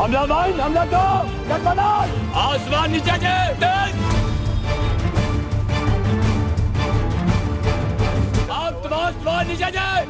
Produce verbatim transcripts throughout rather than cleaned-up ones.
हमला वन, हमला दो, गठबंधन, आसमान नीचे जाए, तेज। आप तुम आसमान नीचे जाए।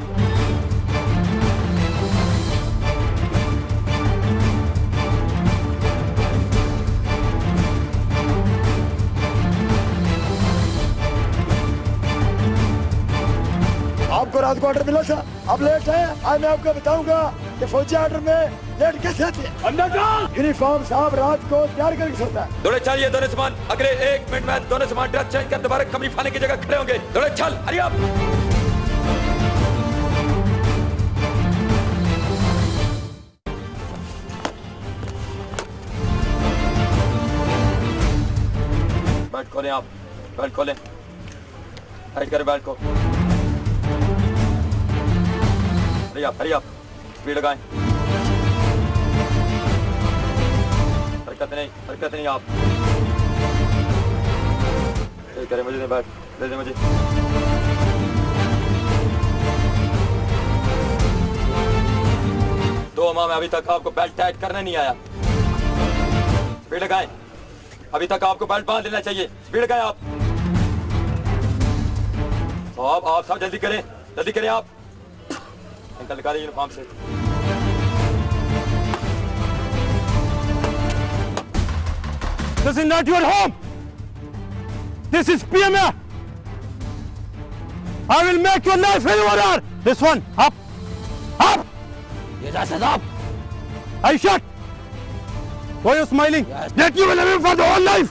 आपको रात को ऑर्डर मिला था, अब लेट है। आज मैं आपको बताऊंगा कि फौजी ऑर्डर में लेट कैसे आते हैं। यूनिफॉर्म साहब रात को तैयार करके सोता है। दौड़े चल, ये दोनों सामान अगले एक मिनट में दोनों सामान ड्रेस चेंज कर दोबारा कमरी फाने की जगह खड़े होंगे। दौड़े चल, हरी आप। बेल्ट खोलें आप, बेल्ट खोलें, टाइट करें बेल्ट को। हरी आप, हरी आप, स्पीड लगाएं। हरकत नहीं, हरकत नहीं आप। ठीक करें, मुझे दे बैठ, दे दे मुझे। दो माह में अभी तक आपको बेल्ट टाइट करने नहीं आया। स्पीड लगाएं। अभी तक आपको बेल्ट बांध लेना चाहिए। स्पीड लगाएं आप। आप आप सब जल्दी करें, जल्दी करें आप। अंकल निकालिए यूनिफॉर्म से। This is not your home. This is P M A. I will make your life hell order. This one, up, up. Yes, up. I shot. Why are you smiling? Yes. That you will live for the whole life.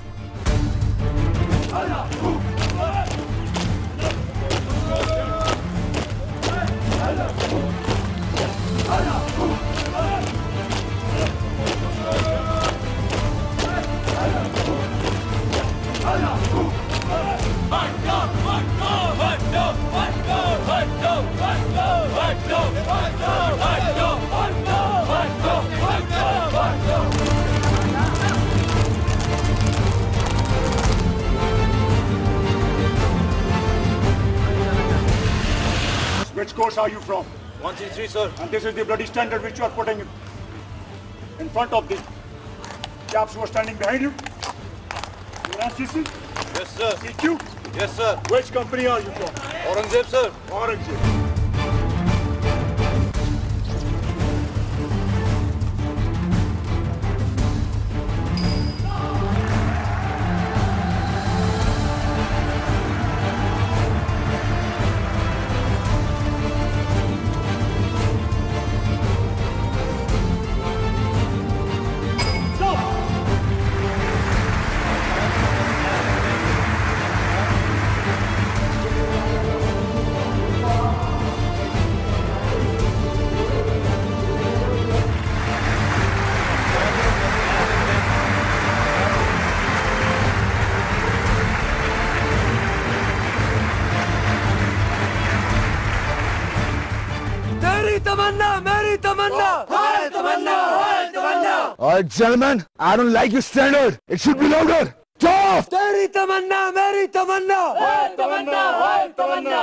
Which course are you from? One three three, sir. And this is the bloody standard which you are putting in front of the chaps who are standing behind you. You are C C? Yes, sir. C Q? Yes, sir. Which company are you from? Aurangzeb, sir. Aurangzeb. Alright, gentlemen, I don't like your standard. It should be louder. Stop! तेरी तमन्ना, मेरी तमन्ना, है तमन्ना, है तमन्ना।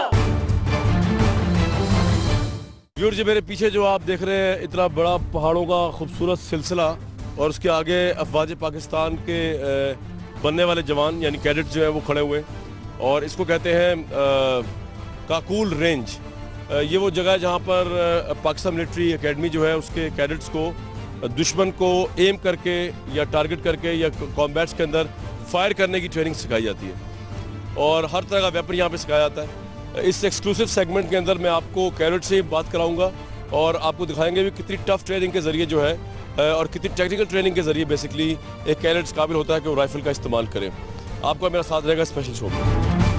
Viewers जी, मेरे पीछे जो आप देख रहे हैं इतना बड़ा पहाड़ों का खूबसूरत सिलसिला और उसके आगे अफवाज पाकिस्तान के बनने वाले जवान यानी कैडेट जो है वो खड़े हुए और इसको कहते हैं काकूल रेंज। ये वो जगह है जहाँ पर पाकिस्तान मिलिट्री एकेडमी जो है उसके कैडेट्स को दुश्मन को एम करके या टारगेट करके या कॉम्बैट्स के अंदर फायर करने की ट्रेनिंग सिखाई जाती है और हर तरह का वेपन यहाँ पे सिखाया जाता है। इस एक्सक्लूसिव सेगमेंट के अंदर मैं आपको कैडेट से बात कराऊंगा और आपको दिखाएंगे भी कितनी टफ ट्रेनिंग के ज़रिए जो है और कितनी टेक्निकल ट्रेनिंग के ज़रिए बेसिकली एक कैडेट्स काबिल होता है कि वो राइफल का इस्तेमाल करें। आपका मेरा साथ रहेगा स्पेशल शो में।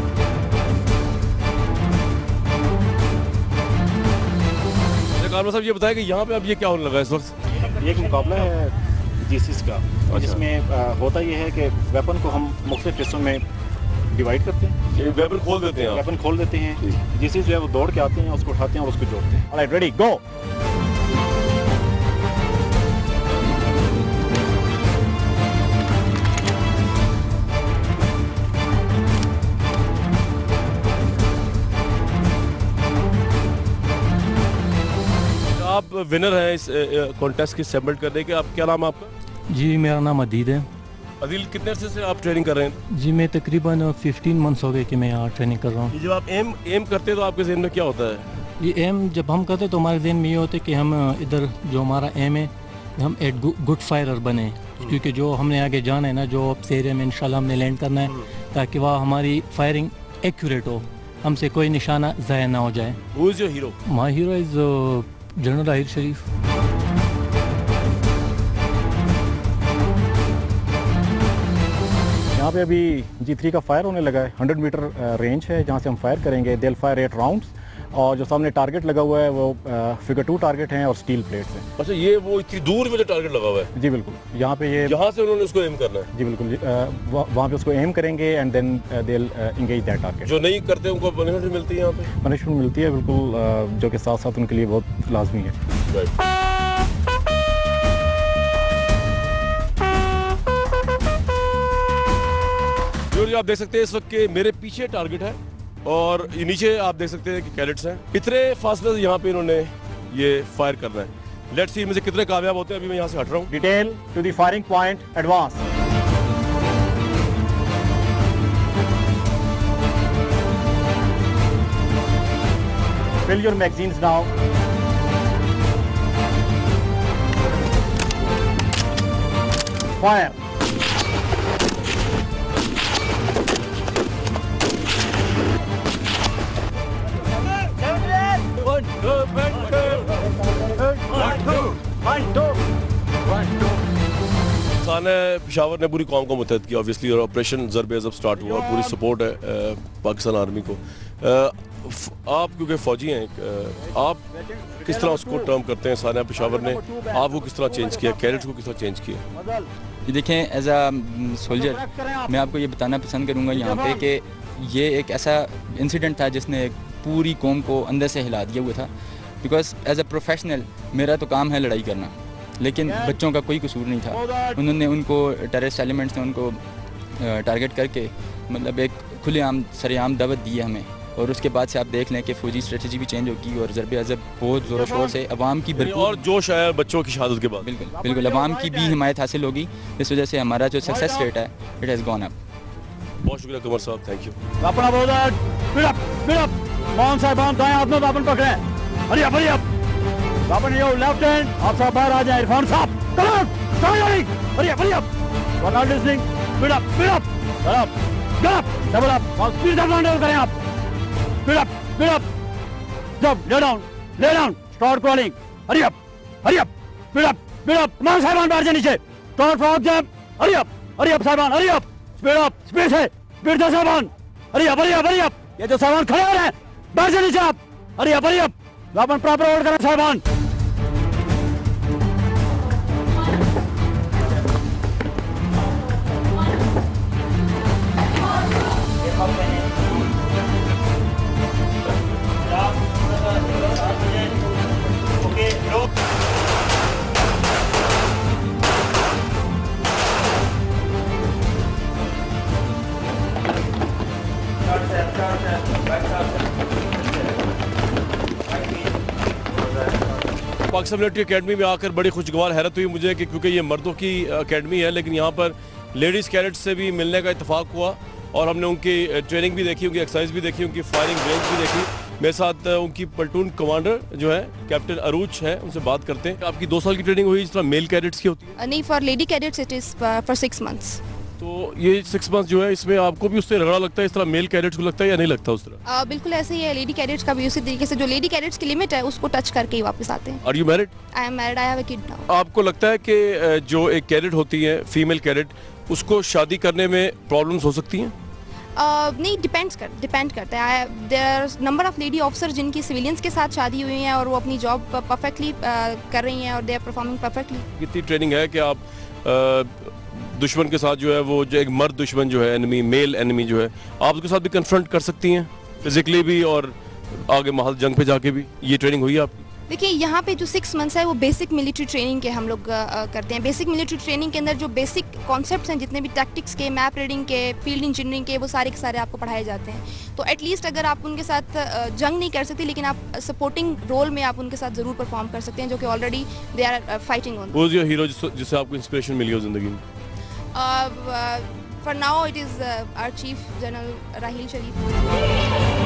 कारवा साहब, ये बताएं कि यहाँ पे अब ये क्या होने लगा इस वक्त? ये एक मुकाबला है जीसीस का और जिसमें होता ये है कि वेपन को हम मुख्तलिफ हिस्सों में डिवाइड करते हैं। वेपन खोल देते हैं वेपन खोल देते हैं जीसीस जो है वो दौड़ के आते हैं, उसको उठाते हैं और उसको जोड़ते हैं। Alright, ready, go. आप विनर हैं इस कॉन्टेस्ट की सबमिट करने के। आप क्या नाम है आपका? जी मेरा नाम अदील है। अदील, कितने अरसे से आप ट्रेनिंग कर रहे हैं? जी मैं तकरीबन पंद्रह मंथ्स हो गए कि मैं यहाँ ट्रेनिंग कर रहा हूँ। जब आप एम एम करते हैं तो आपके जहन में क्या होता है? ये एम जब हम करते तो हमारे जहन में ये होता है कि हम इधर जो हमारा एम है हम एक गुड फायरर बने, क्योंकि जो हमने आगे जाना है ना, जो अब एरिया में इंशाल्लाह हमने लैंड करना है, ताकि वह हमारी फायरिंग एक्यूरेट हो, हमसे कोई निशाना ज़ाया ना हो जाए। Who is your hero? My hero is general Aahir Sharif. यहाँ पे अभी जी थ्री का फायर होने लगा है। हंड्रेड मीटर रेंज है जहाँ से हम फायर करेंगे। देल फायर एट राउंड्स, और जो सामने टारगेट लगा हुआ है वो फिगर टू टारगेट हैं और स्टील प्लेट्स हैं। अच्छा, ये वो इतनी दूर में जो टारगेट लगा हुआ है? जी बिल्कुल, यहाँ पे ये यहाँ से उन्होंने उसको एम करना है? जी बिल्कुल, वहाँ पे उसको एम करेंगे and then they will engage that target. जो नहीं करते उनको पनिशमेंट मिलती है यहाँ पे? पनिशमेंट मिलती है बिल्कुल, जो कि साथ साथ उनके लिए बहुत लाजमी है। जो आप देख सकते हैं इस वक्त के मेरे पीछे टारगेट है और ये नीचे आप देख सकते हैं कि कैडेट्स हैं। इतने फासले से यहाँ पे इन्होंने ये फायर करना है। लेट्स सी इनमें से कितने कामयाब होते हैं। अभी मैं यहाँ से हट रहा हूँ। Detail to the firing point, advance. Fill your magazines now. Fire. Peshawar ने पूरी कौम को मुतहद किया ऑब्वियसली, और ऑपरेशन ज़रब-ए-ज़ब स्टार्ट हुआ। पूरी सपोर्ट है पाकिस्तान आर्मी को। आप क्योंकि फौजी हैं, आप किस तरह उसको टर्म करते हैं? सानिया पेशावर ने आपको किस तरह चेंज किया, कैडेट्स को किस तरह चेंज किया? ये देखें, एज अ सोल्जर मैं आपको ये बताना पसंद करूँगा यहाँ पे कि ये एक ऐसा इंसिडेंट था जिसने पूरी कौम को अंदर से हिला दिया हुआ था। बिकॉज एज अ प्रोफेशनल मेरा तो काम है लड़ाई करना, लेकिन बच्चों का कोई कसूर नहीं था। उन्होंने उनको टेररिस्ट एलिमेंट्स ने उनको टारगेट करके मतलब एक खुलेआम सरेआम दावत दी है हमें, और उसके बाद से आप देख लें कि फौजी स्ट्रेटजी भी चेंज होगी और ज़रब-ए-ज़ब बहुत ज़ोर शोर से अवाम की और जोश आया बच्चों की शहादत के बाद। बिल्कुल बिल्कुल अवाम की भी हिमायत हासिल होगी। इस वजह से हमारा जो सक्सेस रेट है इट हैज़ गॉन अप। बहुत शुक्रिया कमर साहब, थैंक यू। अपना कौन सा बांध दाएं हाथ में बापन पकड़े। अरे अब अरे अब बापन ये लेफ्ट हैंड आप सब बाहर आ जाए। इरफान साहब कम ऑन स्टार्ट। अरे अब अरे अब we are not listening. Speed up speed up up गप डबल अप और स्पीड अप हैंडल करें आप। स्पीड अप स्पीड अप जब lie down lie down start crawling. Hurry up hurry up speed up speed up मान साहबान बैठ जाए नीचे। Start from jump. Hurry up hurry up साहबान hurry up speed up speed से स्पीड से साहबान। Hurry up hurry up hurry up ये जो साहबान खड़े हो रहे हैं बैठ जाए नीचे आप। Hurry up hurry up weapon proper hold करें साहबान। पाकिस्तान मिलिट्री एकेडमी में आकर बड़ी खुशगवार हैरत हुई मुझे कि क्योंकि ये मर्दों की एकेडमी है, लेकिन यहाँ पर लेडीज़ कैडेट्स से भी मिलने का इत्तेफाक हुआ और हमने उनकी ट्रेनिंग भी देखी, उनकी एक्सरसाइज भी देखी, उनकी फायरिंग रेंज भी देखी। मेरे साथ उनकी प्लटून कमांडर जो है कैप्टन अरूज है, उनसे बात करते हैं। आपकी दो साल की ट्रेनिंग हुई जिस तरह मेल कैडेट्स की होती है? नहीं, for lady cadets it is for six months. तो ये सिक्स मंथ जो है इसमें आपको भी उससे रगड़ा लगता है इस तरह मेल कैडेट्स को लगता है या नहीं लगता उस तरह? uh, बिल्कुल ऐसे ही है। लेडी कैडेट्स का भी उसी तरीके से जो लेडी कैडेट्स की लिमिट है उसको टच करके ही वापस आते हैं। Are you married? I am married, I have a kid now. आपको लगता है कि जो एक कैडेट होती है फीमेल कैडेट, उसको शादी करने में प्रॉब्लम्स हो सकती हैं? Uh, नहीं, डिपेंड्स कर डिपेंड करता है। There number of lady officer जिनकी सिविलियंस के साथ शादी हुई है और वो अपनी जॉब परफेक्टली कर रही हैं और दे आर परफॉर्मिंग परफेक्टली। कितनी ट्रेनिंग है कि आप uh, दुश्मन के साथ जो है वो जो एक मर्द दुश्मन जो है एनिमी, मेल एनिमी जो है, आप उसके साथ भी कन्फ्रंट कर सकती हैं फिजिकली भी और आगे महल जंग पे जाके भी? ये ट्रेनिंग हुई है आपकी? देखिए यहाँ पे जो सिक्स मंथ्स है वो बेसिक मिलिट्री ट्रेनिंग के हम लोग आ, करते हैं। बेसिक मिलिट्री ट्रेनिंग के अंदर जो बेसिक कॉन्सेप्ट्स हैं, जितने भी टैक्टिक्स के, मैप रीडिंग के, फील्ड इंजीनियरिंग के, वो सारे के सारे आपको पढ़ाए जाते हैं। तो एटलीस्ट अगर आप उनके साथ जंग नहीं कर सकते, लेकिन आप सपोर्टिंग रोल में आप उनके साथ ज़रूर परफॉर्म कर सकते हैं, जो कि already they are fighting on. वो जो हीरो जिससे आपको इंस्पिरेशन मिली हो ज़िंदगी में? For now it is our chief general Raheel Sharif.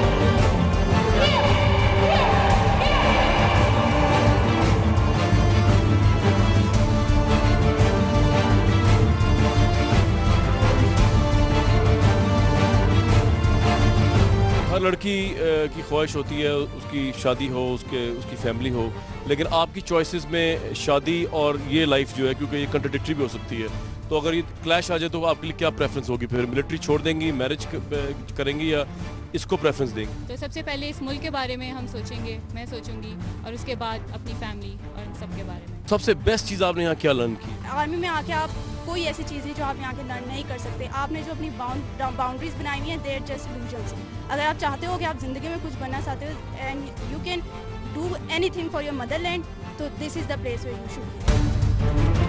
हर लड़की की ख्वाहिश होती है उसकी शादी हो, उसके उसकी फैमिली हो, लेकिन आपकी चॉइसेस में शादी और ये लाइफ जो है, क्योंकि ये कंट्राडिक्टरी भी हो सकती है, तो अगर ये क्लैश आ जाए तो आपके लिए क्या प्रेफरेंस होगी? फिर मिलिट्री छोड़ देंगी, मैरिज करेंगी, या इसको प्रेफरेंस देंगी? तो सबसे पहले इस मुल्क के बारे में हम सोचेंगे, मैं सोचूंगी, और उसके बाद अपनी फैमिली और सब के बारे में। सबसे बेस्ट चीज़ आपने यहाँ क्या लर्न की? आर्मी में आके आप कोई ऐसी चीज़ नहीं जो आप यहाँ के लर्न नहीं कर सकते। आपने जो अपनी बाउंड्रीज बनाई हुई हैं, देयर जस्ट इल्यूजन्स। अगर आप चाहते हो कि आप ज़िंदगी में कुछ बनना चाहते हो and you can do anything for your motherland, तो this is the place where you should be.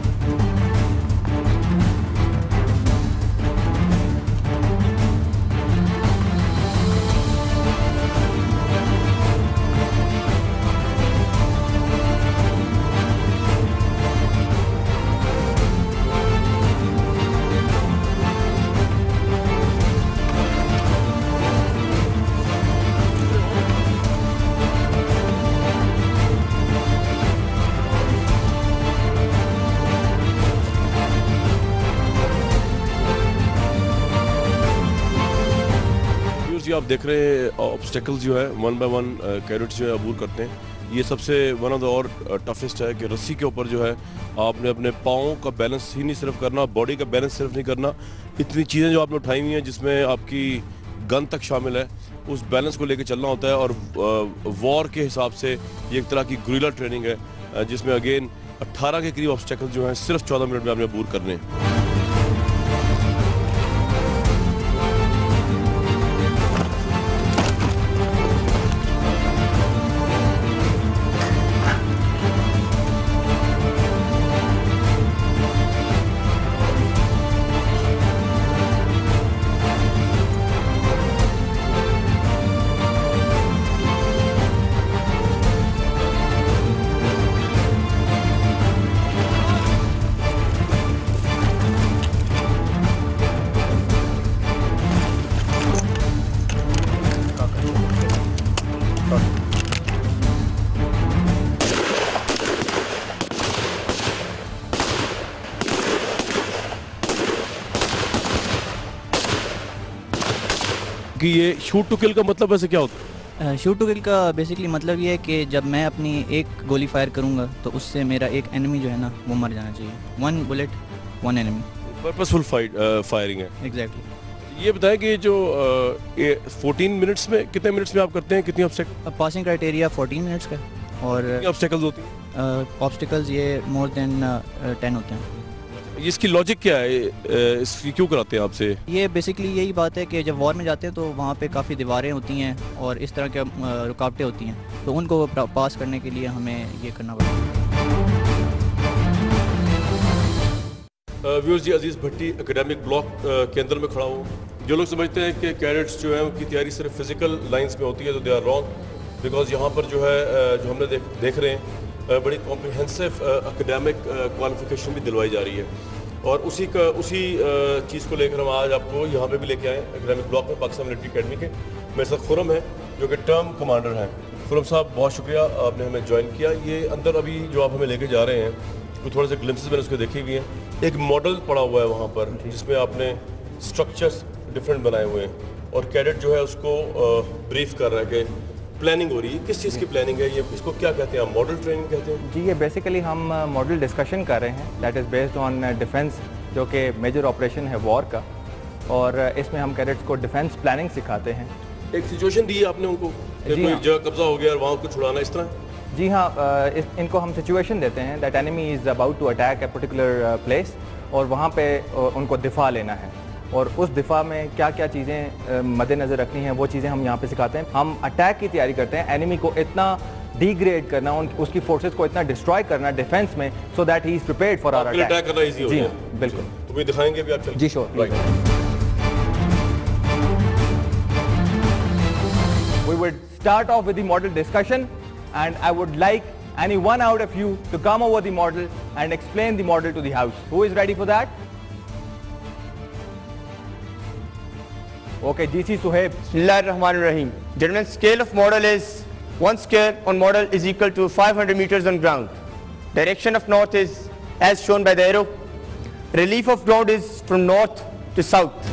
आप देख रहे हैं ऑब्स्टेकल्स जो है वन बाय वन कैडेट्स जो है अबूर करते हैं। ये सबसे वन ऑफ द और टफेस्ट है कि रस्सी के ऊपर जो है आपने अपने पाँव का बैलेंस ही नहीं सिर्फ करना, बॉडी का बैलेंस सिर्फ नहीं करना, इतनी चीज़ें जो आपने उठाई हुई हैं जिसमें आपकी गन तक शामिल है, उस बैलेंस को लेकर चलना होता है। और वॉर के हिसाब से ये एक तरह की गुरिल्ला ट्रेनिंग है, जिसमें अगेन अट्ठारह के करीब ऑब्स्टेकल्स जो हैं सिर्फ चौदह मिनट में आपने अबूर करने हैं। कि ये शूट टू किल का मतलब वैसे क्या होता है? शूट टू किल का बेसिकली मतलब ये है कि जब मैं अपनी एक गोली फायर करूंगा तो उससे मेरा एक एनिमी जो है ना वो मर जाना चाहिए। One bullet one enemy. Purposeful fight firing है। एग्जैक्टली। ये बताएं कि जो फोर्टीन मिनट्स में कितने मिनट्स में आप करते हैं, कितनी obstacle? Passing criteria fourteen minutes का, और ऑब्स्टेकल्स होती हैं? ऑब्स्टेकल्स ये मोर देन टेन होते हैं। इसकी लॉजिक क्या है, इसकी क्यों कराते हैं आपसे? ये बेसिकली यही बात है कि जब वॉर में जाते हैं तो वहाँ पे काफ़ी दीवारें होती हैं और इस तरह के रुकावटें होती हैं, तो उनको पास करने के लिए हमें ये करना पड़ता है। Viewers ji, Aziz Bhatti academic block के अंदर में खड़ा हूँ। जो लोग समझते हैं कि कैडेट्स जो हैं उनकी तैयारी सिर्फ फिजिकल लाइंस में होती है, तो दे आर रॉन्ग, बिकॉज यहाँ पर जो है जो हमने देख देख रहे हैं बड़ी कॉम्प्रिहेंसिव एकेडमिक क्वालिफिकेशन भी दिलवाई जा रही है, और उसी का उसी चीज़ को लेकर हम आज आपको यहाँ पे भी लेके आए एकेडमिक ब्लॉक में पाकिस्तान मिलिट्री अकेडमी के। मेरे साथ खुरम है जो कि टर्म कमांडर हैं। खुरम साहब, बहुत शुक्रिया आपने हमें ज्वाइन किया। ये अंदर अभी जो आप हमें लेके जा रहे हैं, तो थोड़े से ग्लिम्सेस मैंने उसके देखे हुए हैं। एक मॉडल पड़ा हुआ है वहाँ पर जिसमें आपने स्ट्रक्चर्स डिफरेंट बनाए हुए हैं, और कैडेट जो है उसको ब्रीफ कर रहा है कि प्लानिंग हो रही है। किस चीज़ की प्लानिंग है ये, इसको क्या कहते हैं? मॉडल ट्रेनिंग कहते हैं? जी, ये बेसिकली हम मॉडल डिस्कशन कर रहे हैं that is based on defence, जो कि मेजर ऑपरेशन है वॉर का, और इसमें हम कैडेट्स को डिफेंस प्लानिंग सिखाते हैं। एक सिचुएशन दी है आपने उनको कि कोई जगह कब्जा हो गया और वहाँ को छुड़ाना, इस तरह? जी हाँ, इस, इनको हम सिचुएशन देते हैं that enemy is about to attack a particular place, और वहाँ पे उनको दिफा लेना है, और उस दिफा में क्या क्या चीज़ें मद्देनज़र रखनी हैं वो चीज़ें हम यहाँ पे सिखाते हैं। हम अटैक की तैयारी करते हैं, एनिमी को इतना डिग्रेड करना, उन उसकी फोर्सेस को इतना डिस्ट्रॉय करना डिफेंस में, so that he is prepared for our attack. Attack करना इजी हो जी जाए। बिल्कुल। तो भी दिखाएंगे भी आप चल जी sure. We would start off with the model discussion, and I would like any one out of you to come over the model and explain the model to the house. Who is ready for that? Okay, G C Suhaib. Bismillahirrahmanirrahim. Gentlemen, scale of model is one square on model is equal to five hundred meters on ground. Direction of north is as shown by the arrow. Relief of ground is from north to south.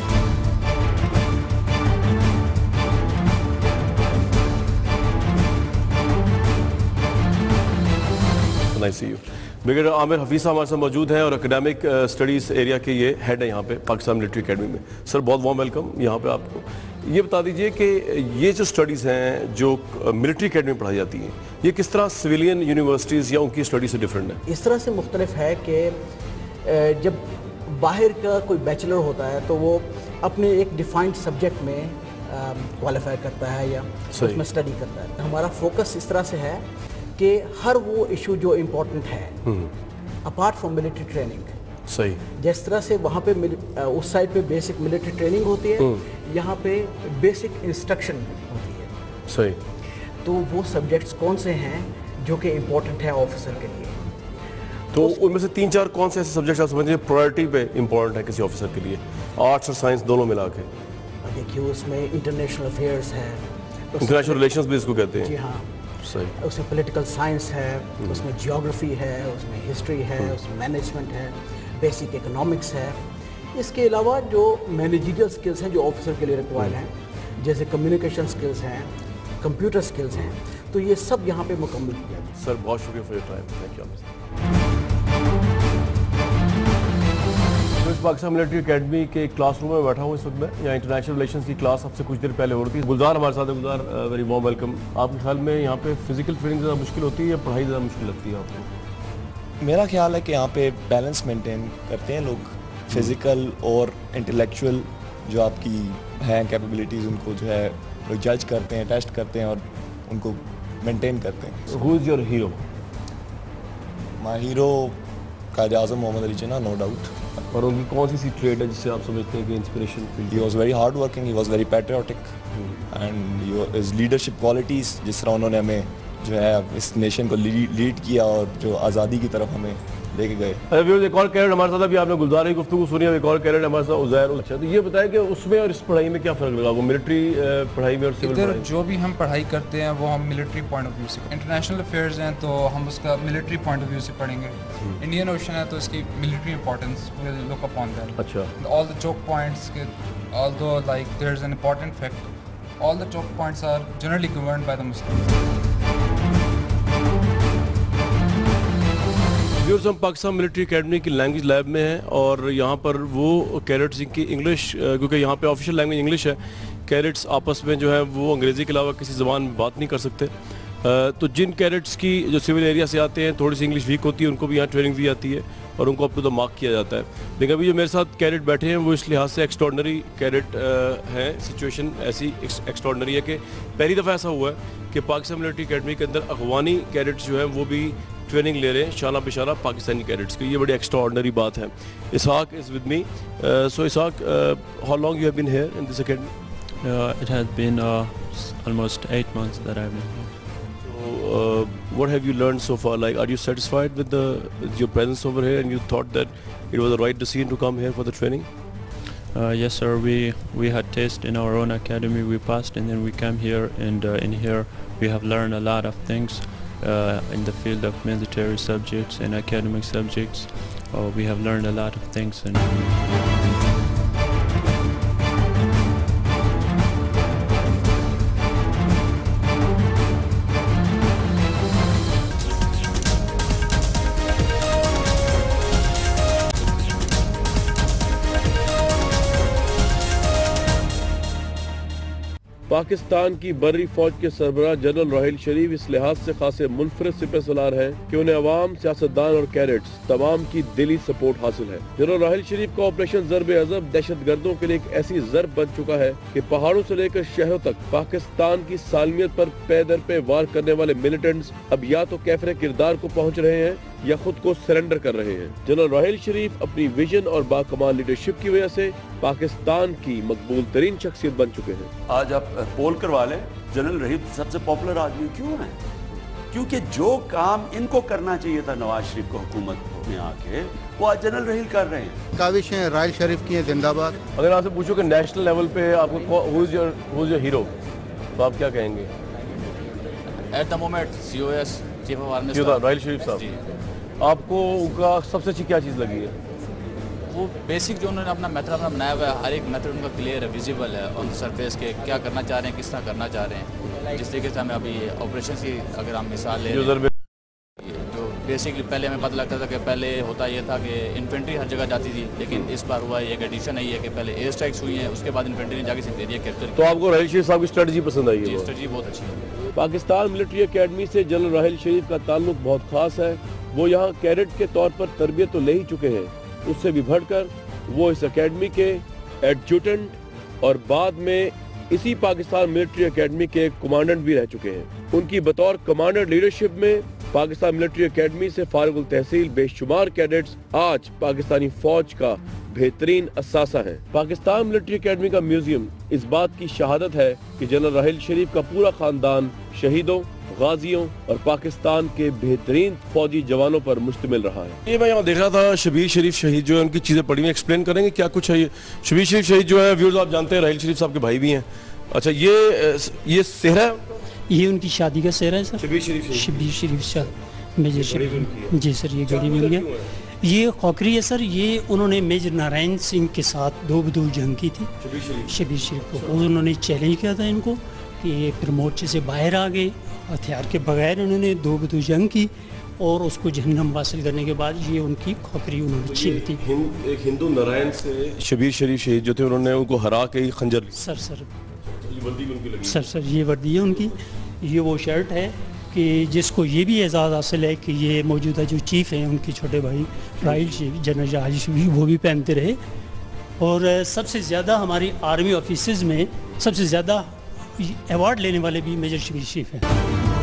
Nice see you. Brigadier Aamir Hafeez साहब हमारे साथ मौजूद हैं और academic studies area के ये head है यहाँ पे पाकिस्तान मिलिट्री एकेडमी में। सर बहुत वार्म वेलकम यहाँ पे आपको। ये बता दीजिए कि ये जो स्टडीज़ हैं जो मिलिट्री एकेडमी में पढ़ाई जाती हैं, ये किस तरह सिविलियन यूनिवर्सिटीज़ या उनकी स्टडी से डिफरेंट है? इस तरह से मुख्तलिफ है कि जब बाहर का कोई बैचलर होता है तो वो अपने एक डिफाइंड सब्जेक्ट में क्वालिफाई करता है या उसमें स्टडी करता है। हमारा फोकस इस तरह से है कि हर वो इशू जो इम्पोर्टेंट है अपार्ट फ्रॉम मिलिट्री ट्रेनिंग, सही जिस तरह से वहाँ पे उस साइड पे बेसिक मिलिट्री ट्रेनिंग होती है, यहाँ पे बेसिक इंस्ट्रक्शन होती है, सही। तो वो सब्जेक्ट्स कौन से हैं जो कि इम्पोर्टेंट है ऑफिसर के लिए? तो उनमें से तीन चार कौन से ऐसे सब्जेक्ट आप समझते हैं प्रायोरिटी पे इम्पोर्टेंट है किसी ऑफिसर के लिए, आर्ट्स और साइंस दोनों मिला के? देखिए उसमें इंटरनेशनल अफेयर्स है, इंटरनेशनल रिलेशंस भी इसको कहते हैं। जी हाँ, सही। उसमें पॉलिटिकल साइंस है, उसमें जियोग्राफी है, उसमें हिस्ट्री है, उसमें मैनेजमेंट है, बेसिक इकोनॉमिक्स है। इसके अलावा जो मैनेजरियल स्किल्स हैं जो ऑफिसर के लिए रिक्वायर्ड हैं, जैसे कम्युनिकेशन स्किल्स हैं, कंप्यूटर स्किल्स हैं, तो ये सब यहाँ पे मुकम्मल किया जाए। सर बहुत शुक्रिया for your time, thank you. Pakistan military academy के क्लासरूम में बैठा हूँ इस वक्त में, यहाँ इंटरनेशनल रिलेशंस की क्लास आपसे कुछ देर पहले हो रही थी। गुलजार हमारे साथ है। Gulzar, very warm welcome. आपके ख्याल में यहाँ पे फिजिकल ट्रेनिंग ज़्यादा मुश्किल होती है या पढ़ाई ज़्यादा मुश्किल लगती है आपको? मेरा ख्याल है कि यहाँ पे बैलेंस मेंटेन करते हैं लोग, फिजिकल और इंटेलेक्चुअल जो आपकी हैं कैपेबिलिटीज़ उनको जो है लोग जज करते हैं, टेस्ट करते हैं और उनको मेंटेन करते हैं। Who is your hero? My hero Quaid Azam Mohammad Ali Jinnah, no doubt. और उनकी कौन सी सी ट्रेड है जिससे आप समझते हैं कि inspiration feel? He was very hard working, he was very patriotic and his leadership qualities, जिस तरह उन्होंने हमें जो है इस नेशन को लीड किया और जो आज़ादी की तरफ हमें लेके गए। अरे एक और कैरेट हमारे साथ, अभी आपने गुलजार की गुफ्तगू सुनी, एक और कैरेट हमारे साथ उज़ैर। अच्छा, तो ये बताएं कि उसमें और इस पढ़ाई में क्या फ़र्क लगा वो मिलिट्री पढ़ाई में और सिविल इधर पढ़ाई? जो भी हम पढ़ाई करते हैं वो हम मिलिट्री पॉइंट ऑफ व्यू से, इंटरनेशनल अफेयर्स हैं तो हम उसका मिलिट्री पॉइंट ऑफ व्यू से पढ़ेंगे। इंडियन ओशन है तो इसकी military importance will look upon that. अच्छा, ऑल द चोक पॉइंट्स के although like there is an important fact, all the choke points are generally governed by the Muslims. हम Pakistan military academy की language lab में हैं और यहाँ पर वो कैडेट्स जिनकी इंग्लिश, क्योंकि यहाँ पे ऑफिशियल लैंग्वेज इंग्लिश है, कैडेट्स आपस में जो है वो अंग्रेज़ी के अलावा किसी ज़बान में बात नहीं कर सकते। तो जिन कैडेट्स की जो सिविल एरिया से आते हैं थोड़ी सी इंग्लिश वीक होती है, उनको भी यहाँ ट्रेनिंग दी जाती है और उनको अप टू द मार्क किया जाता है। लेकिन अभी जो मेरे साथ कैडेट बैठे हैं वो इस लिहाज से एक्स्ट्रॉर्डनरी कैडेट हैं। सिचुएशन ऐसी एक्स्ट्रॉर्डनरी है कि पहली दफ़ा ऐसा हुआ है कि पाकिस्तान मिलिट्री एकेडमी के अंदर अफगानी कैडेट्स जो हैं वो भी ट्रेनिंग ले रहे हैं शाना बेशाना पाकिस्तानी कैडेट्स की। ये बड़ी एक्स्ट्राऑर्डिनरी बात है। Ishaq is with me. So Ishaq, how long you have been here in this academy? It has been almost eight months that I've been here. So uh, what have you learned so far? Like, are you satisfied with the with your presence over here and you thought that it was the right decision to come here for the training? Uh, yes sir, we we had tests in our own academy, we passed and then we came here, and uh, in here we have learned a lot of things. Uh, in the field of military subjects and academic subjects, uh, we have learned a lot of things. And Pakistan की बर्री फौज के सरबराह general Raheel शरीफ इस लिहाज से खासे मुनफरिद सिपह सलार हैं कि उन्हें अवाम, सियासतदान और कैडेट्स तमाम की दिली सपोर्ट हासिल है। जनरल राहिल शरीफ का ऑपरेशन ज़र्ब अज़ब दहशत गर्दों के लिए एक ऐसी ज़र्ब बन चुका है कि पहाड़ों से लेकर शहरों तक पाकिस्तान की सालमियत पर पे दर पे वार करने वाले मिलिटेंट्स अब या तो कैफरे किरदार को पहुँच रहे हैं या खुद को सरेंडर कर रहे हैं। जनरल राहिल शरीफ अपनी विजन और बाकमाल लीडरशिप की वजह से पाकिस्तान की मकबूल तरीन शख्सियत बन चुके हैं। आज आप पोल करवा लें, जनरल राहिल सबसे पॉपुलर आदमी क्यों है? क्योंकि जो काम इनको करना चाहिए था नवाज शरीफ को हुकूमत में आके, वो आज जनरल राहिल कर रहे हैं। काविशें राहिल शरीफ की हैं जिंदाबाद। अगर आपसे पूछो कि नेशनल लेवल पे आपको who is your who is your hero, तो आप क्या कहेंगे? At the moment COAS chief of army staff Raheel Sharif साहब। आपको उनका सबसे अच्छी क्या चीज़ लगी है? वो बेसिक जो उन्होंने अपना मेथड अपना बनाया हुआ है, हर एक मेथड उनका क्लियर है, विजिबल है ऑन सरफेस के, क्या करना चाह रहे हैं, किस तरह करना चाह रहे हैं। जिस तरीके से हमें अभी ऑपरेशन की अगर हम मिसाल ले जो बेसिकली पहले हमें पता लगता था कि पहले होता ये था कि इन्फेंट्री हर जगह जाती थी, लेकिन इस बार हुआ एक एडिशन है कि पहले एयर स्ट्राइक्स हुई हैं, उसके बाद इन्फेंट्री ने जाके सिर्फ एरिया कैप्चर। तो आपको राहिल शरीफ साहब की स्ट्रेटजी पसंद आई है? स्ट्रेटजी बहुत अच्छी है। पाकिस्तान मिलिट्री एकेडमी से जनरल राहिल शरीफ का ताल्लुक बहुत खास है। वो यहाँ कैडेट के तौर पर तरबियत तो ले ही चुके हैं, उससे भी बढ़कर वो इस एकेडमी के एडजुटेंट और बाद में इसी पाकिस्तान मिलिट्री एकेडमी के कमांडेंट भी रह चुके हैं। उनकी बतौर कमांडर लीडरशिप में पाकिस्तान मिलिट्री एकेडमी से फारिगुल तहसील बेशुमार कैडेट्स आज पाकिस्तानी फौज का बेहतरीन असासा है। पाकिस्तान मिलिट्री एकेडमी का म्यूजियम इस बात की शहादत है कि जनरल राहिल शरीफ का पूरा खानदान शहीदों, गाजियों और पाकिस्तान के बेहतरीन फौजी जवानों पर मुश्तमिल रहा है। ये मैं यहाँ देख रहा था, शबीर शरीफ शहीद जो है उनकी चीजें पढ़ी हुई, एक्सप्लेन करेंगे क्या कुछ है ये? शबीर शरीफ शहीद जो है व्यूअर्स आप जानते हैं राहिल शरीफ साहब के भाई भी हैं। अच्छा, ये ये सेहरा है? ये उनकी शादी का सेहरा है sir. Shabbir Sharif Shabbir Sharif Shah major Sharif ji sir, ये गरीब मिल गया। ये खोखरी है सर, ये उन्होंने मेजर नारायण सिंह के साथ दो बदू जंग की थी शबीर शरीफ को। उन्होंने चैलेंज किया था इनको कि ये फिर मोर्चे से बाहर आ गए, हथियार के बगैर उन्होंने दो बदू जंग की और उसको जहन्नम हासिल करने के बाद ये उनकी खोखरी उन्होंने छीन थी। एक हिंदू नारायण से शबीर शरीफ शहीद जो थे, उन्होंने उनको हरा के ही खंजर सर सर ये वर्दी उनकी लगी सर सर ये वर्दी है उनकी। ये वो शर्ट है कि जिसको ये भी एजाज़ हासिल है कि ये मौजूदा जो चीफ़ हैं उनके छोटे भाई राहिल शरीफ जनरल राहिल शरीफ वो भी पहनते रहे। और सबसे ज़्यादा हमारी आर्मी ऑफिसर्स में सबसे ज़्यादा अवार्ड लेने वाले भी मेजर शबीर शरीफ हैं।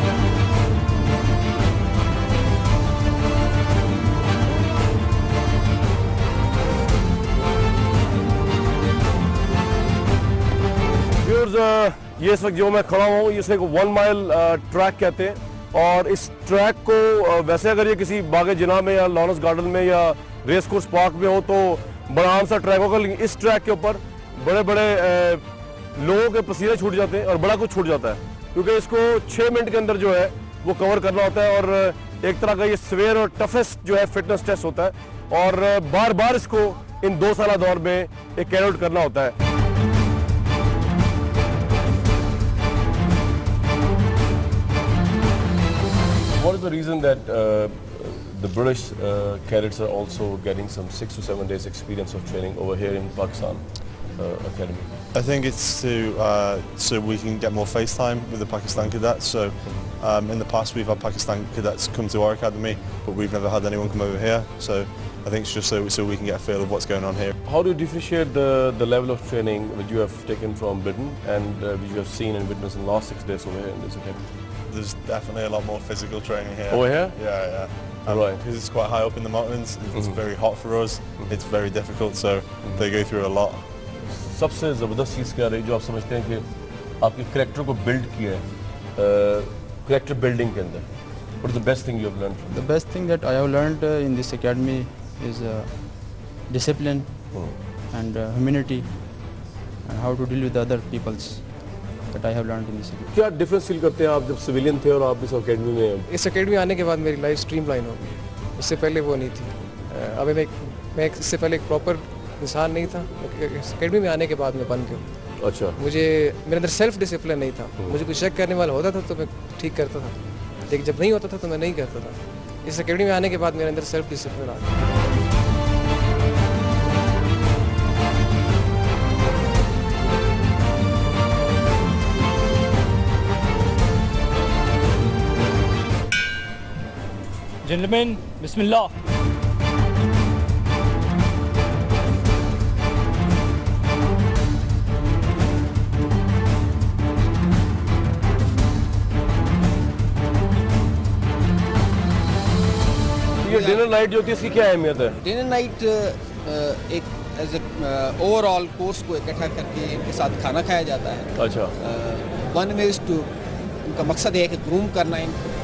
ये इस वक्त जो मैं खड़ा हूँ, इसे वन माइल ट्रैक कहते हैं और इस ट्रैक को वैसे अगर ये किसी बाग जिना में या लॉरेंस गार्डन में या रेस कोर्स पार्क में हो तो बड़ा आम सा ट्रैक होगा, लेकिन इस ट्रैक के ऊपर बड़े बड़े लोगों के पसीने छूट जाते हैं और बड़ा कुछ छूट जाता है, क्योंकि इसको छः मिनट के अंदर जो है वो कवर करना होता है और एक तरह का ये सवेर और टफेस्ट जो है फिटनेस टेस्ट होता है और बार बार इसको इन दो साल दौर में एक कैरी आउट करना होता है। What is the reason that uh, the British uh, cadets are also getting some six to seven days experience of training over here in Pakistan uh, Academy? I think it's to uh, so we can get more face time with the Pakistan cadets. So um, in the past we've had Pakistan cadets come to our academy, but we've never had anyone come over here. So I think it's just so, so we can get a feel of what's going on here. How do you differentiate the, the level of training that you have taken from Britain and uh, which you have seen and witnessed in the last six days over here in this academy? There's definitely a lot more physical training here. Over here? Yeah, yeah. Um, right. Because it's quite high up in the mountains, it's mm-hmm. very hot for us, mm-hmm. it's very difficult, so mm-hmm. they go through a lot. सबसे ज़बरदस्त चीज़ क्या रही जो आप समझते हैं कि आपके कैरेक्टर को बिल्ड किया है कैरेक्टर बिल्डिंग के अंदर? What is the best thing you have learned from The best thing that I have learned uh, in this academy is uh, discipline hmm. and uh, humanity and how to deal with other peoples. That I have learned in this academy. क्या difference feel करते हैं आप जब civilian थे और आप इस academy में? इस एकेडमी आने के बाद मेरी लाइफ स्ट्रीमलाइन हो गई, इससे पहले वो नहीं थी। अभी मैं मैं इससे पहले एक प्रॉपर इंसान नहीं था, इस एकेडमी में आने के बाद मैं बन गया। अच्छा। मुझे मेरे अंदर सेल्फ डिसिप्लिन नहीं था, मुझे कुछ चेक करने वाला होता था तो मैं ठीक करता था, लेकिन जब नहीं होता था तो मैं नहीं करता था। इस एकेडमी में आने के बाद मेरे अंदर सेल्फ डिसिप्लिन आ गया। Gentlemen, Bismillah. ये डिनर नाइट जो होती है इसकी क्या अहमियत है? डिनर नाइट एक एज ओवरऑल कोर्स को इकट्ठा करके इनके साथ खाना खाया जाता है। अच्छा। वन इज टू इनका मकसद है कि ग्रूम करना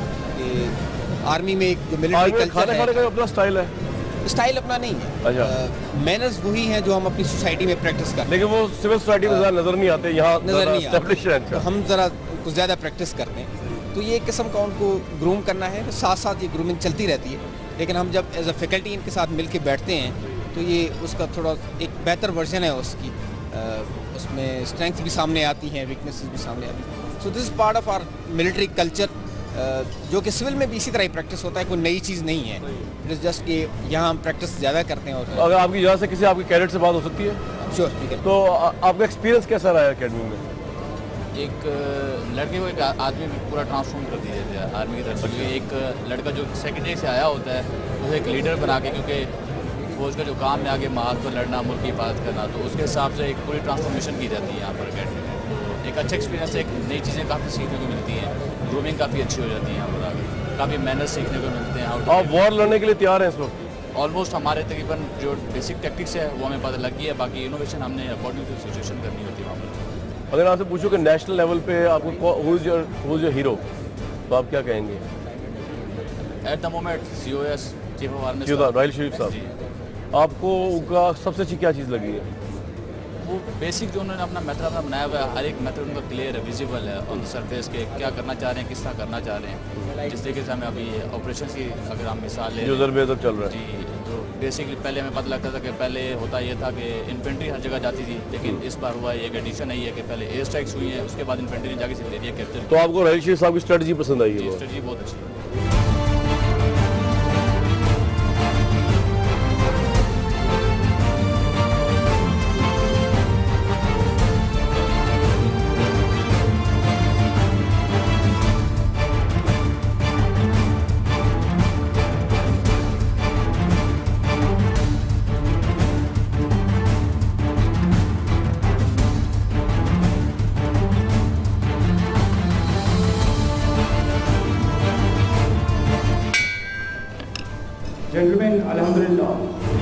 इनको आर्मी में एक जो मिलिट्री कल्चर खाना खाने का अपना स्टाइल है। स्टाइल अपना नहीं है। अच्छा। मैनर्स वही हैं जो हम अपनी सोसाइटी में प्रैक्टिस करते हैं। लेकिन वो सिविल सोसाइटी में ज़्यादा नजर नहीं आते, यहाँ नजर नहीं एस्टैब्लिश है। तो हम ज़रा कुछ ज़्यादा प्रैक्टिस करते हैं, तो ये एक किस्म का उनको ग्रूम करना है। साथ साथ ये ग्रूमिंग चलती रहती है, लेकिन हम जब एज अ फैकल्टी इनके साथ मिल के बैठते हैं तो ये उसका थोड़ा एक बेहतर वर्जन है उसकी। uh, उसमें स्ट्रेंथ भी सामने आती हैं, वीकनेसेस भी सामने आती हैं। So this part of our military culture, जो कि सिविल में भी इसी तरह ही प्रैक्टिस होता है, कोई नई चीज़ नहीं है। इट इज़ जस्ट कि यहाँ हम प्रैक्टिस ज़्यादा करते हैं। और अगर आपकी यहाँ से किसी आपके कैडेट से बात हो सकती है? श्योर, ठीक है। तो आपका एक्सपीरियंस कैसा रहा है अकेडमी में? एक लड़के को एक आदमी में पूरा ट्रांसफॉर्म कर दिया जाता है आर्मी की तरफ से। क्योंकि एक लड़का जो सेकेंडरी से आया होता है उसे एक लीडर बना के, क्योंकि फौज का जो काम है आगे महाज पर लड़ना, मुल्क की हिफाजत करना, तो उसके हिसाब से एक पूरी ट्रांसफॉर्मेशन की जाती है यहाँ पर अकेडमी में। तो एक अच्छा एक्सपीरियंस है, एक नई चीज़ें काफ़ी सीखने को मिलती हैं, ग्रूमिंग काफ़ी अच्छी हो जाती है यहाँ पर आगे, काफ़ी मैनर्स सीखने को मिलते हैं। आप वॉर लड़ने के लिए तैयार हैं इस वक्त? ऑलमोस्ट हमारे तकरीबन जो बेसिक टैक्टिक्स है वो हमें पता लग गई है, बाकी इनोवेशन हमने अकॉर्डिंग टू सिचुएशन करनी होती है वहाँ पर। अगर आपसे पूछो कि नेशनल लेवल पे आपको who is your who is your hero, तो आप क्या कहेंगे? At the moment C O S chief of army Raheel Sharif साहब। आपको उनका सबसे अच्छी क्या चीज़ लगी है? वो बेसिक जो उन्होंने अपना मेथड अपना बनाया हुआ है, हर एक मेथड उनका क्लियर है, विजिबल है ऑन द सरफेस के, क्या करना चाह रहे हैं, किस तरह करना चाह रहे हैं। जिस तरीके से हमें अभी ऑपरेशन की अगर हम मिसाल ले जो ज़रबे सब चल रहा है जी, तो बेसिकली पहले हमें पता लगता था कि पहले होता ये था कि इन्फेंट्री हर जगह जाती थी, लेकिन इस बार हुआ एक एडिशन है कि पहले एयर स्ट्राइक्स हुई है, उसके बाद इन्फेंट्री ने जाके सिर्फ एरिया कैप्चर। तो आपको राहिल शरीफ साहब की स्ट्रेटजी पसंद आई है? स्ट्रेटजी बहुत अच्छी है। Gentlemen, Alhamdulillah.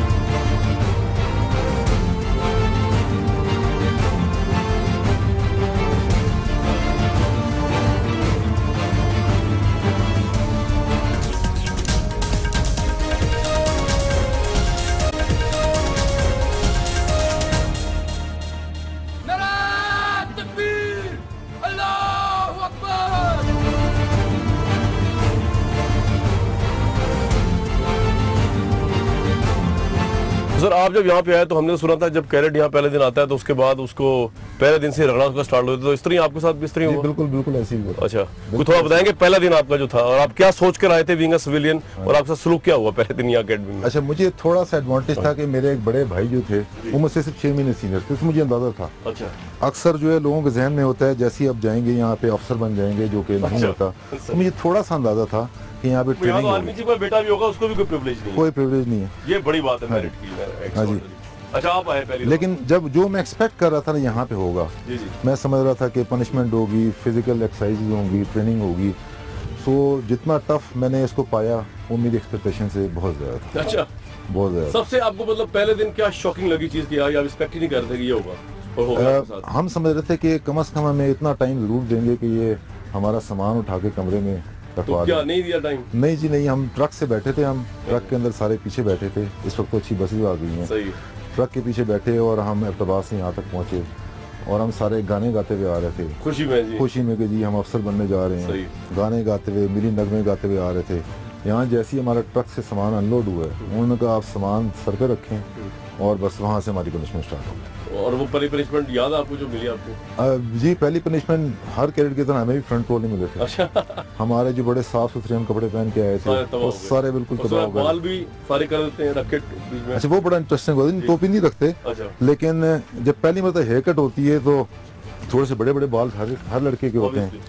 सर आप जब यहाँ पे आए तो हमने सुना था जब कैडेट यहाँ पहले दिन आता है तो उसके बाद उसको पहले दिन से रगड़ा उसका स्टार्ट होता है, तो इस तरह आपके साथ भी इस तरह हुआ? बिल्कुल बिल्कुल ऐसे ही हुआ। अच्छा, कुछ थोड़ा बताएंगे पहला दिन आपका जो था और आप क्या सोच कर आए थे बीइंग अ सिविलियन, और आपका सलूक क्या हुआ पहले दिन यहाँ अकेडमी में? अच्छा, मुझे थोड़ा सा एडवांटेज था कि मेरे एक बड़े भाई जो थे वो मुझसे सिर्फ छह महीने सीनियर थे, तो मुझे अंदाजा था। अच्छा। अक्सर जो है लोगों के जहन में होता है जैसे ही आप जाएंगे यहाँ पे अफसर बन जाएंगे, जो कि नहीं होता। तो मुझे थोड़ा सा अंदाजा था कि यहाँ पे ट्रेनिंग आर्मी चीफ का बेटा भी होगा, उसको भी कोई प्रिविलेज नहीं है? कोई प्रिविलेज नहीं है। ये बड़ी बात है मेरिट की। हाँ जी। अच्छा, आप आए पहले। लेकिन जब जो मैं एक्सपेक्ट कर रहा था ना यहाँ पे होगा, जी जी। मैं समझ रहा था कि पनिशमेंट होगी, फिजिकल एक्सरसाइज होंगी, ट्रेनिंग होगी, सो जितना टफ मैंने इसको पाया वो मेरी एक्सपेक्टेशन से बहुत ज़्यादा था। अच्छा, बहुत ज़्यादा। सबसे आपको मतलब पहले दिन क्या शॉकिंग लगी चीज़ की, यार आप एक्सपेक्ट ही नहीं करते कि ये होगा, और हो गया आपके साथ? हम समझ रहे थे कि कम अज़ कम हमें इतना टाइम ज़रूर देंगे कि ये हमारा सामान उठा के कमरे में रखवा तो क्या नहीं दिया टाइम? नहीं जी नहीं, हम ट्रक से बैठे थे, हम ट्रक के अंदर सारे पीछे बैठे थे। इस वक्त तो अच्छी बसें आ गई हैं। सही। ट्रक के पीछे बैठे और हम अब्बास से यहाँ तक पहुँचे और हम सारे गाने गाते हुए आ रहे थे, खुशी में जी। खुशी में कि जी हम अफसर बनने जा रहे हैं। गाने गाते हुए, मिली नगमे गाते हुए आ रहे थे। यहाँ जैसे ही हमारा ट्रक से सामान अनलोड हुआ है, उन्होंने कहा आप सामान सर पे रखें, और बस वहाँ से हमारी पनिशमेंट स्टार्ट हो गई। और वो पहली पनिशमेंट याद आपको जो मिली आपको? जी, पहली पनिशमेंट हर कैडेट की तरह हमें भी फ्रंट रोल नहीं मिले थे। अच्छा। हमारे जो बड़े साफ सुथरे हम कपड़े पहन के आए थे वो सारे बिल्कुल तबाह हो गए। बाल भी सारे कर देते हैं रकेट बीच में। अच्छा, वो बड़ा इंटरेस्टिंग होता है, टोपी नहीं रखते। अच्छा। लेकिन जब पहली मतलब हेयर कट होती है तो थोड़े से बड़े बड़े बाल हर हर लड़के के होते हैं,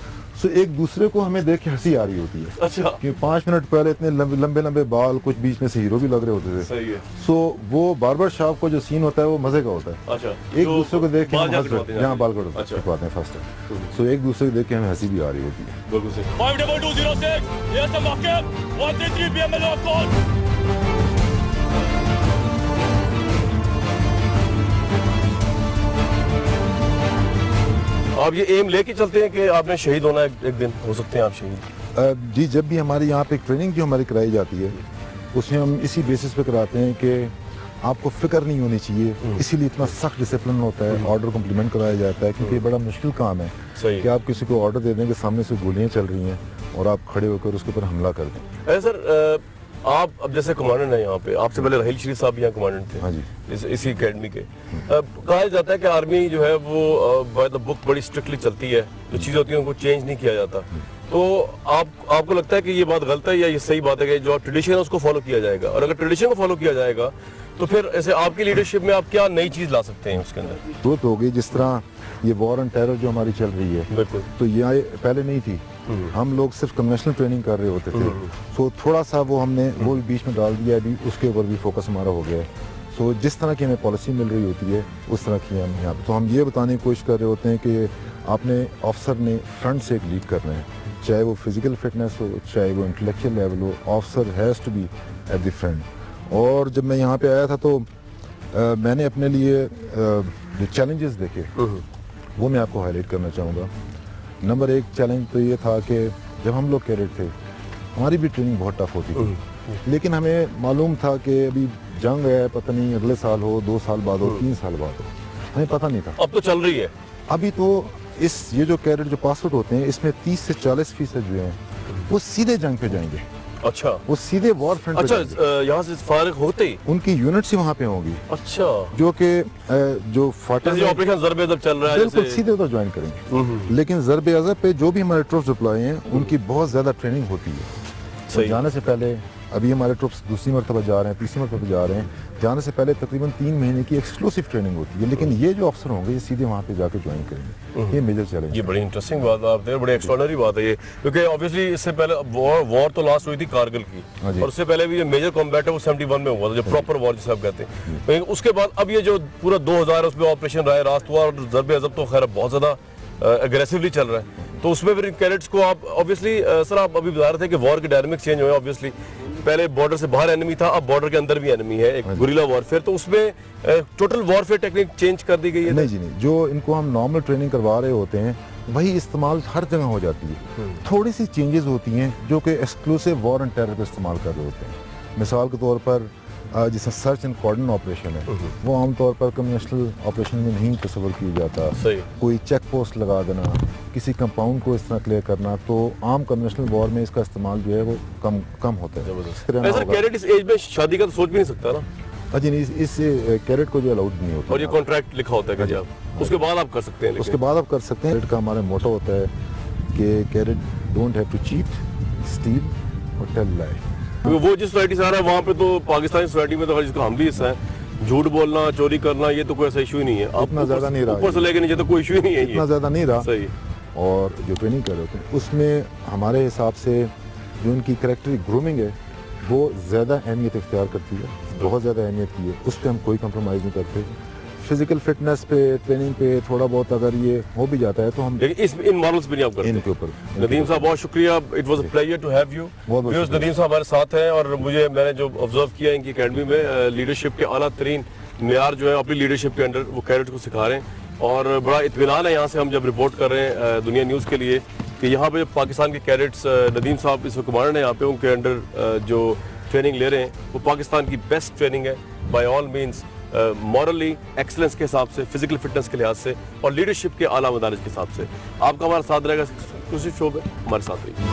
सो एक दूसरे को हमें देख के हंसी आ रही होती है। अच्छा। कि पाँच मिनट पहले इतने लंबे लंबे लंबे बाल, कुछ बीच में से हीरो भी लग रहे होते थे। सही है। सो वो बार्बर शॉप का जो सीन होता है वो मजे का होता है। अच्छा। एक दूसरे को देख के हम हंस रहे हैं, जहाँ बाल अच्छा। कटवाते हैं फर्स्ट टाइम। सो एक दूसरे को देख के हमें हंसी भी आ रही होती है। बिल्कुल सही। Five double two zero six yes मौके one three three PML call. आप ये एम लेके चलते हैं कि आपने शहीद होना है एक दिन, हो सकते हैं आप शहीद? जी, जब भी हमारे यहाँ पे ट्रेनिंग जो हमारी कराई जाती है उसमें हम इसी बेसिस पे कराते हैं कि आपको फिक्र नहीं होनी चाहिए, इसीलिए इतना सख्त डिसिप्लिन होता है, ऑर्डर कम्प्लीमेंट कराया जाता है, क्योंकि ये बड़ा मुश्किल काम है कि आप किसी को ऑर्डर दे दें कि सामने से गोलियाँ चल रही हैं और आप खड़े होकर उसके ऊपर हमला कर दें। सर आप अब जैसे कमांडेंट हैं यहाँ पे, आपसे पहले राहील शरीफ साहब यहाँ कमांडेंट थे। हाँ जी। इस, इसी एकेडमी के कहा जाता है कि आर्मी जो है वो बाय द बुक बड़ी स्ट्रिक्टली चलती है, जो चीज़ें होती हैं उनको चेंज नहीं किया जाता। तो आप आपको लगता है कि ये बात गलत है या ये सही बात है कि जो ट्रेडिशन है उसको फॉलो किया जाएगा? और अगर ट्रेडिशन को फॉलो किया जाएगा तो फिर ऐसे आपकी लीडरशिप में आप क्या नई चीज़ ला सकते हैं उसके अंदर? जरूरत होगी, जिस तरह ये वॉर एंड टेरर जो हमारी चल रही है, बिल्कुल, तो ये पहले नहीं थी। हम लोग सिर्फ कन्वेंशनल ट्रेनिंग कर रहे होते थे, सो थोड़ा सा वो हमने वो भी बीच में डाल दिया, अभी उसके ऊपर भी फोकस हमारा हो गया है। सो जिस तरह की हमें पॉलिसी मिल रही होती है उस तरह की हम यहाँ पे, तो हम ये बताने की कोशिश कर रहे होते हैं कि आपने ऑफिसर ने फ्रंट से एक लीड करना है, चाहे वो फिजिकल फिटनेस हो, चाहे वो इंटेलेक्चुअल लेवल हो, officer has to be at the front. और जब मैं यहाँ पे आया था तो आ, मैंने अपने लिए आ, जो चैलेंजेस देखे वो मैं आपको हाईलाइट करना चाहूँगा। नंबर एक चैलेंज तो ये था कि जब हम लोग कैडेट थे हमारी भी ट्रेनिंग बहुत टफ होती थी, लेकिन हमें मालूम था कि अभी जंग है, पता नहीं अगले साल हो, दो साल बाद हो, तीन साल बाद हो, हमें पता नहीं था। अब तो चल रही है। अभी तो इस ये जो कैडेट जो पास आउट होते हैं इसमें तीस से चालीस फीसद जो हैं वो सीधे जंग पे जाएंगे। अच्छा, वो सीधे वॉर फ्रंट अच्छा, यहाँ से फारिग होते ही उनकी यूनिट्स ही वहाँ पे होंगी। अच्छा, जो कि जो फाटा ऑपरेशन ज़रबे अज़ब चल रहा है, बिल्कुल सीधे उधर ज्वाइन करेंगे। लेकिन ज़रबे अज़ब पे जो भी हमारे ट्रूप्स डिप्लॉय हैं उनकी बहुत ज्यादा ट्रेनिंग होती है। तो जाने से पहले अभी हमारे ट्रूप्स दूसरी मरतबा जा रहे हैं, तीसरी मरतबा जा रहे हैं, जाने से पहले तकरीबन तीन महीने की एक्सक्लूसिव ट्रेनिंग होती है, लेकिन ये जो अफसर होंगे ये सीधे वहाँ पे जाके ज्वाइन करेंगे। ये मेजर चैलेंज। ये बड़ी इंटरेस्टिंग बात आप दे, बड़ी एक्स्ट्राऑर्डिनरी बात है ये, क्योंकि ऑब्वियसली इससे पहले वॉर वॉर तो लास्ट हुई थी कारगिल की, और उससे पहले भी जो मेजर कॉम्बैट है वो सेवेंटी वन में हुआ था, जो प्रॉपर वॉर जिसे आप कहते हैं। लेकिन उसके बाद अब ये जो पूरा दो हजार उसमें ऑपरेशन राय रास्त हुआ, और ज़रबे अज़ब तो खैर बहुत ज्यादा अग्रेसिवली चल रहा है, तो उसमें फिर कैडेट्स को आप ऑब्वियसली सर आप अभी बता रहे थे कि वॉर के डायनामिक चेंज हुए। ऑब्वियसली पहले बॉर्डर से बाहर एनिमी था, अब बॉर्डर के अंदर भी एनिमी है, एक गुरिल्ला वॉरफेयर, तो उसमें टोटल वॉरफेयर टेक्निक चेंज कर दी गई है? नहीं जी नहीं, जो इनको हम नॉर्मल ट्रेनिंग करवा रहे होते हैं वही इस्तेमाल हर जगह हो जाती है। थोड़ी सी चेंजेस होती हैं जो कि एक्सक्लूसिव वॉर एंड टेरर पे इस्तेमाल कर रहे होते हैं। मिसाल के तौर पर जिसमें सर्च एंड कॉर्डन ऑपरेशन है वो आमतौर पर कन्वेंशनल ऑपरेशन में नहीं तस्वर किया जाता। कोई चेक पोस्ट लगा देना, किसी कंपाउंड को इस तरह क्लियर करना, तो आम कन्वेंशनल वॉर में इसका इस्तेमाल जो है वो कम कम होता है। सर कैडेट इस एज में शादी का तो सोच भी नहीं सकता ना? अजी नहीं, इस कैडेट को जो अलाउड नहीं होता। और ये कॉन्ट्रैक्ट लिखा होता है कि आप उसके बाद आप कर सकते हैं? उसके बाद आप कर सकते हैं। कैडेट का हमारा मोटो होता है कि cadet don't have to cheat, steal और टेल लाई। वो जिस सोसाइटी से आ रहा है वहाँ पे तो पाकिस्तानी सोसाइटी में तो हर जिसका हम भी हिस्सा है, झूठ बोलना, चोरी करना, ये तो कोई ऐसा इशू ही नहीं है। इतना ज्यादा नहीं रहा, ऊपर से लेके नीचे तो कोई इशू ही नहीं है, इतना ज्यादा नहीं रहा। सही। और जो ट्रेनिंग कर रहे होते हैं उसमें हमारे हिसाब से जो उनकी कैरेक्टर ग्रूमिंग है वो ज्यादा अहमियत इख्तियार करती है, बहुत ज्यादा अहमियत की है, उस पर हम कोई कम्प्रोमाइज़ नहीं करते। फिजिकल फिटनेस पे, ट्रेनिंग पे थोड़ा बहुत अगर ये हो भी जाता है तो हम लेकिन इस इन मॉडल्स पे नहीं आप करते। इनके ऊपर। नदीम साहब बहुत शुक्रिया, it was a pleasure to have you. Nadeem साहब हमारे साथ हैं और मुझे मैंने जो ऑब्जर्व किया इनकी एकेडमी में लीडरशिप के आला तरीन मेयार जो है अपनी लीडरशिप के अंडर वो कैडेट को सिखा रहे हैं, और बड़ा इत्मीनान है यहाँ से हम जब रिपोर्ट कर रहे हैं दुनिया न्यूज़ के लिए कि यहाँ पे पाकिस्तान के कैडेट्स, नदीम साहब इस कमांडर है यहाँ पे, उनके अंडर जो ट्रेनिंग ले रहे हैं वो पाकिस्तान की बेस्ट ट्रेनिंग है by all means, morally excellence के हिसाब से, फिजिकल फिटनेस के लिहाज से और लीडरशिप के आला मदारिज के हिसाब से। आपका हमारा साथ रहेगा एक्सक्लूसिव शो में, हमारे साथ रहिए।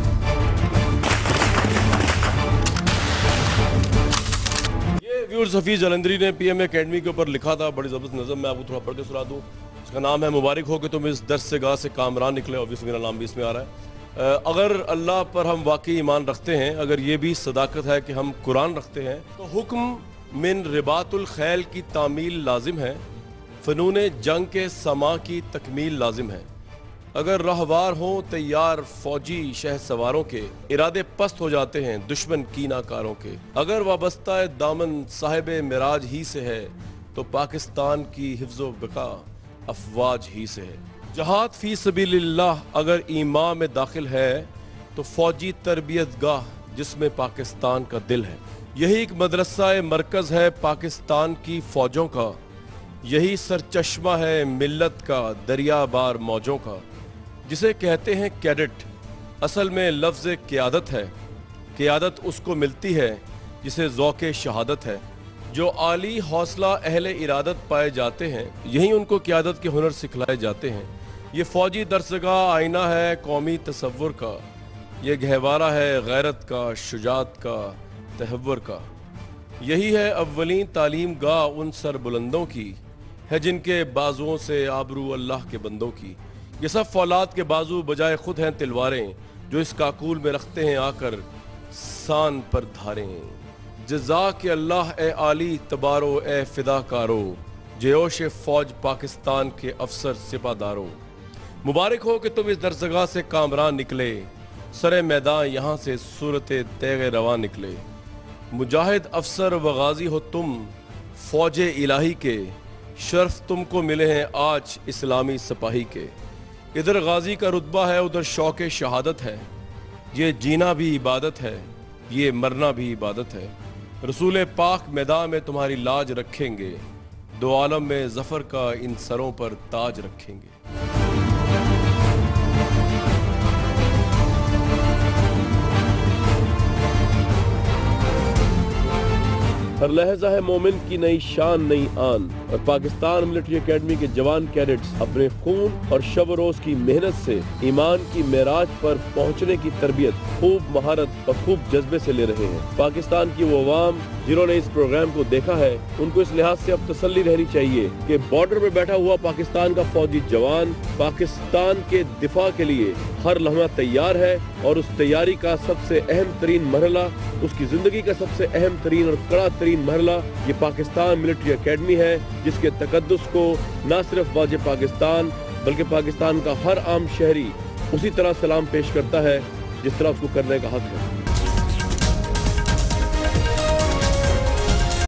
ये व्यूअर्स हफीज जलंधरी ने पीएम एकेडमी के ऊपर लिखा था, बड़ी ज़बरदस्त नज़म मैं आपको थोड़ा पढ़ के सुना दूँ। इसका नाम है मुबारक हो कि तुम इस दर्स से गाह से कामरान निकले। ऑब्वियसली मेरा नाम भी इसमें आ रहा है। अगर अल्लाह पर हम वाकई ईमान रखते हैं, अगर ये भी सदाकत है कि हम कुरान रखते हैं, तो हुक्म मिन रिबातुल खैल की तामील लाजिम है, फ़नून जंग के समा की तकमील लाजिम है। अगर रहवार हों तैयार फौजी शह सवारों के, इरादे पस्त हो जाते हैं दुश्मन कीनाकारों के। अगर वाबस्ता दामन साहिब मिराज ही से है, तो पाकिस्तान की हिफ्ज़ो बका अफवाज ही से है। जहाद फी सबीलिल्लाह अगर ईमान में दाखिल है, तो फौजी तरबियत गाह जिसमें पाकिस्तान का दिल है। यही एक मदरसा मरकज़ है पाकिस्तान की फौजों का, यही सरचश्मा है मिल्लत का दरिया बार मौजों का। जिसे कहते हैं कैडेट, असल में लफ्ज़ क़यादत है। क़यादत उसको मिलती है जिसे ज़ौक़े शहादत है। जो आली हौसला अहले इरादत पाए जाते हैं, यही उनको क़यादत के हुनर सिखलाए जाते हैं। ये फ़ौजी दरसगाह आईना है कौमी तसव्वुर का, ये गहवारा है गैरत का, शुजात का, तहव्वुर का। यही है अव्वलीन तालीम गाह उन सर बुलंदों की, है जिनके बाजुओं से आबरू अल्लाह के बंदों की। ये सब फौलाद के बाजू बजाय खुद हैं तिलवारें, जो इस काकूल में रखते हैं आकर सान पर धारें। जज़ा के अल्लाह ए आली तबारो ए फिदाकारो, जयोश फौज पाकिस्तान के अफसर सिपादारो। मुबारक हो कि तुम इस दरसगाह से कामरान निकले, सरे मैदान यहाँ से सूरत तेग रवा निकले। मुजाहिद अफसर व गाजी हो तुम फौज इलाही के, शर्फ तुमको मिले हैं आज इस्लामी सिपाही के। इधर गाजी का रुतबा है, उधर शौक़ शहादत है। ये जीना भी इबादत है, ये मरना भी इबादत है। रसूल पाक मैदान में तुम्हारी लाज रखेंगे, दो आलम में ज़फ़र का इन सरों पर ताज रखेंगे। हर लहजा है मोमिन की नई शान नई आन, और पाकिस्तान मिलिट्री एकेडमी के जवान कैडेट्स अपने खून और शब रोज की मेहनत से ईमान की मेराज पर पहुंचने की तरबियत खूब महारत और खूब जज्बे से ले रहे हैं। पाकिस्तान की वो अवाम जिन्होंने इस प्रोग्राम को देखा है, उनको इस लिहाज से अब तसल्ली रहनी चाहिए कि बॉर्डर पे बैठा हुआ पाकिस्तान का फौजी जवान पाकिस्तान के दिफा के लिए हर लम्हा तैयार है, और उस तैयारी का सबसे अहम तरीन मरहला, उसकी जिंदगी का सबसे अहम तरीन और कड़ा तरीन मरहला ये पाकिस्तान मिलिट्री एकेडमी है, जिसके तकद्दुस को न सिर्फ वाजिब पाकिस्तान बल्कि पाकिस्तान का हर आम शहरी उसी तरह सलाम पेश करता है जिस तरह उसको करने का हक है।